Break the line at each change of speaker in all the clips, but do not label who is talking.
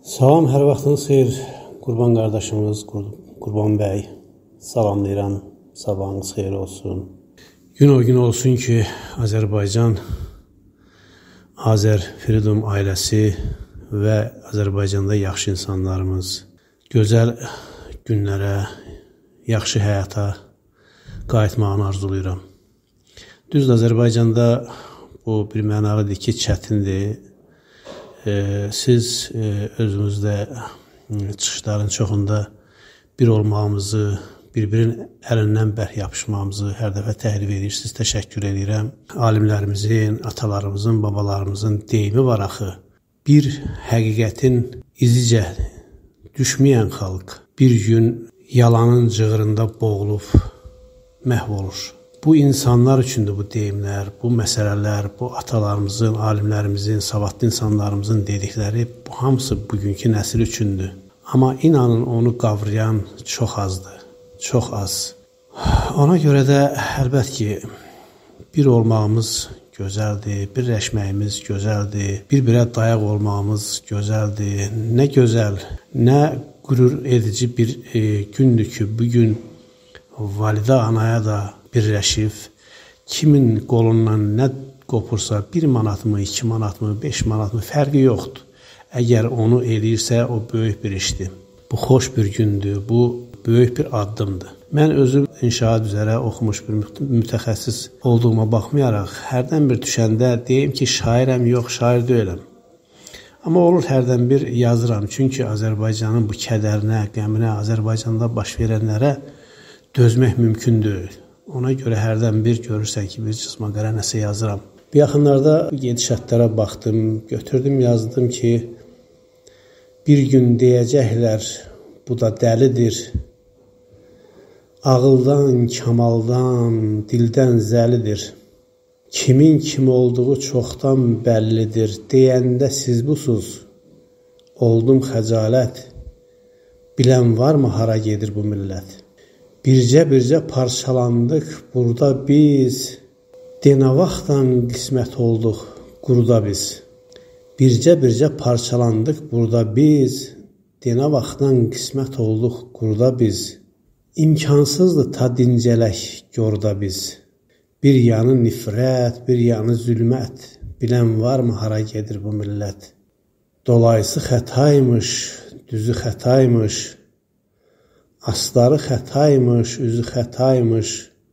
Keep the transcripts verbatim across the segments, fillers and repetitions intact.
Salam, hər vaxtınız xeyir. Qurban qardaşımız, Qurban bəy, salamlayıram. Sabahınız xeyir olsun. Gün o gün olsun ki, Azərbaycan, Azər Freedom ailəsi və Azərbaycanda yaxşı insanlarımız gözəl günlərə, yaxşı həyata qayıtmağını arzulayıram. Düzdür, Azərbaycanda bu bir mənalıdır ki, çətindir. Siz özünüzdə çıxışların çoxunda bir olmağımızı, bir-birinin əlindən bərk yapışmağımızı hər dəfə təhrif edirsiniz. Təşəkkür edirəm. Alimlərimizin, atalarımızın, babalarımızın deyimi var axı. Bir həqiqətin izicə düşməyən xalq bir gün yalanın cığırında boğulub məhv olur. Bu insanlar üçündür bu deyimlər, bu məsələlər, bu atalarımızın, alimlərimizin, savadlı insanlarımızın dedikləri, bu hamısı bugünkü nəsil üçündür. Amma inanın onu qavrayan çox azdır, çox az. Ona görə də əlbət ki, bir olmağımız gözəldir, birləşməyimiz gözəldir, bir-birə dayaq olmağımız gözəldir. Nə gözəl, nə qürur edici bir e, gündür ki, bugün validə anaya da birləşib, kimin qolundan nə qopursa, bir manatmı, iki manatmı, beş manatmı fərqi yoxdur. Əgər onu eləyirsə, o böyük bir işdir. Bu xoş bir gündür, bu böyük bir addımdır. Mən özüm inşaat üzrə oxumuş bir mütəxəssis olduğuma baxmayaraq, hərdən bir düşəndə deyim ki, şairəm, yox, şair deyiləm. Amma olur hərdən bir yazıram, çünki Azərbaycanın bu kədərinə, qəminə, Azərbaycanda baş verənlərə dözmək mümkün deyil. Ona görə hərdən bir görürsən ki, bir cızma qara nəsə yazıram. Bir yaxınlarda gedişatlara baxdım, götürdüm, yazdım ki, bir gün deyəcəklər, bu da dəlidir. Ağıldan, kamaldan, dildən zəlidir. Kimin kim olduğu çoxdan bəllidir. Deyəndə siz busuz, oldum xəcalət. Bilən varmı hara gedir bu millət? Bircə-bircə parçalandıq burada biz, denə vaxtdan qismət olduq quruda biz. Bircə-bircə parçalandıq burada biz, denə vaxtdan qismət olduq quruda biz. İmkansızdır ta dincələk gorda biz. Bir yanı nifrət, bir yanı zülmət, bilən varmı hara gedir bu millət? Dolayısı xətaymış, düzü xətaymış, asları xətaymış, üzü xətaymış,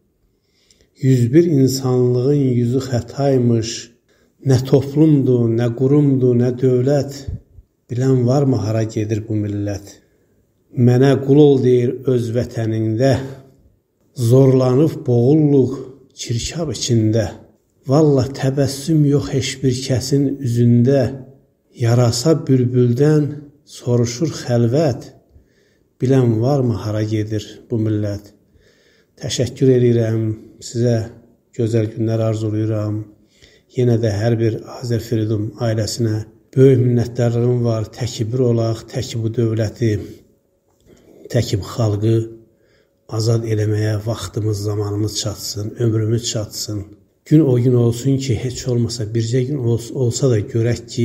yüz bir insanlığın yüzü xətaymış, nə toplumdur, nə qurumdur, nə dövlət, bilən varmı hara gedir bu millət? Mənə qul ol deyir öz vətənində, zorlanıb boğulluq çirkab içində, vallah təbəssüm yox heç bir kəsin üzündə, yarasa bülbüldən soruşur xəlvət, bilən varmı hara gedir bu millət? Təşəkkür edirəm, sizə gözəl günlər arzulayıram. Yenə də hər bir Azər Freedom ailəsinə böyük minnətdarlığım var. Təki bir olaq, təki bu dövləti, təki bu xalqı azad eləməyə vaxtımız, zamanımız çatsın, ömrümüz çatsın. Gün o gün olsun ki, heç olmasa bircə gün olsa da görək ki,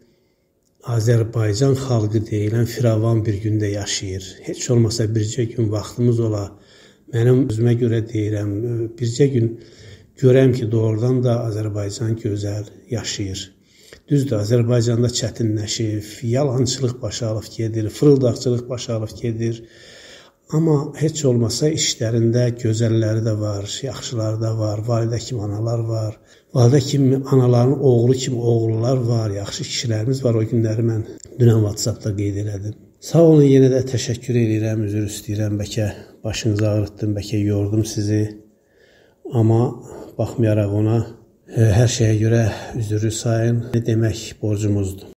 Azərbaycan xalqı deyilən firavan bir gündə yaşayır. Heç olmasa bircə gün vaxtımız ola. Mənim özümə görə deyirəm, bircə gün görəm ki, doğrudan da Azərbaycan gözəl yaşayır. Düzdür, Azərbaycanda çətinləşib, yalançılıq başa alıb gedir, fırıldaqçılıq başa alıb gedir. Amma heç olmasa işlərində gözəlləri də var, yaxşıları da var, validə kimi analar var, validə kimi anaların oğlu kimi oğullar var, yaxşı kişilərimiz var. O günləri mən dünən WhatsAppda qeyd elədim. Sağ olun, yenə də təşəkkür edirəm, üzr istəyirəm, bəlkə başınızı ağrıtdım, bəlkə yordum sizi. Amma baxmayaraq ona, hər şeyə görə üzrü sayın, nə demək borcumuzdur.